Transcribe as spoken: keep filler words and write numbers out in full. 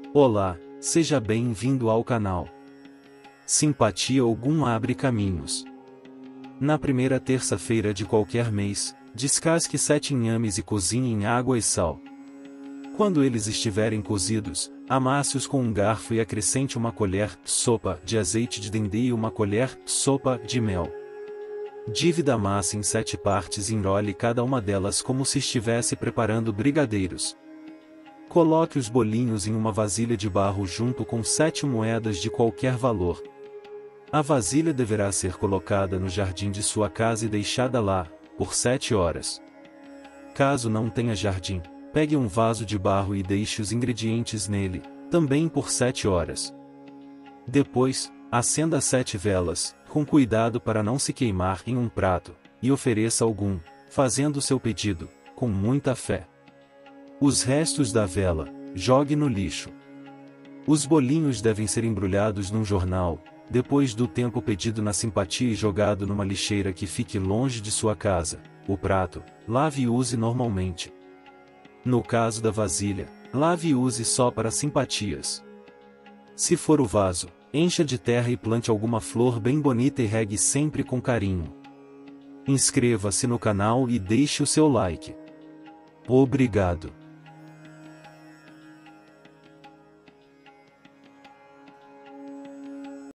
Olá, seja bem-vindo ao canal. Simpatia Ogum abre caminhos. Na primeira terça-feira de qualquer mês, descasque sete inhames e cozinhe em água e sal. Quando eles estiverem cozidos, amasse-os com um garfo e acrescente uma colher sopa de azeite de dendê e uma colher sopa de mel. Divida a massa em sete partes e enrole cada uma delas como se estivesse preparando brigadeiros. Coloque os bolinhos em uma vasilha de barro junto com sete moedas de qualquer valor. A vasilha deverá ser colocada no jardim de sua casa e deixada lá, por sete horas. Caso não tenha jardim, pegue um vaso de barro e deixe os ingredientes nele, também por sete horas. Depois, acenda sete velas, com cuidado para não se queimar em um prato, e ofereça algum, fazendo seu pedido, com muita fé. Os restos da vela, jogue no lixo. Os bolinhos devem ser embrulhados num jornal, depois do tempo pedido na simpatia e jogado numa lixeira que fique longe de sua casa. O prato, lave e use normalmente. No caso da vasilha, lave e use só para simpatias. Se for o vaso, encha de terra e plante alguma flor bem bonita e regue sempre com carinho. Inscreva-se no canal e deixe o seu like. Obrigado.